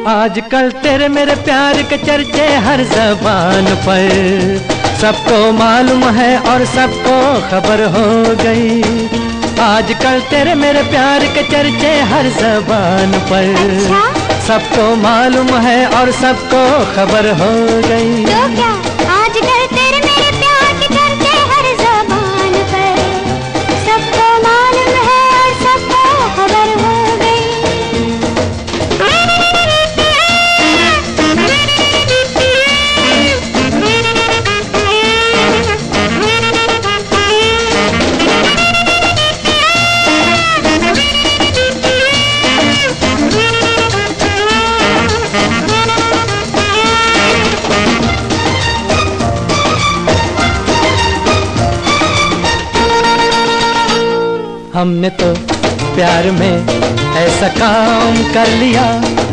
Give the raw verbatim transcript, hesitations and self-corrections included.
आजकल तेरे मेरे प्यार के चर्चे हर ज़बान पर, सबको मालूम है और सबको खबर हो गई। आजकल तेरे मेरे प्यार के चर्चे हर ज़बान पर, अच्छा? सबको मालूम है और सबको खबर हो गई। तो क्या आजकल तेरे मेरे प्यार के चर्चे हर ज़बान पर, सबको मालूम है और सबको खबर हो गई। हमने तो प्यार में ऐसा काम कर लिया,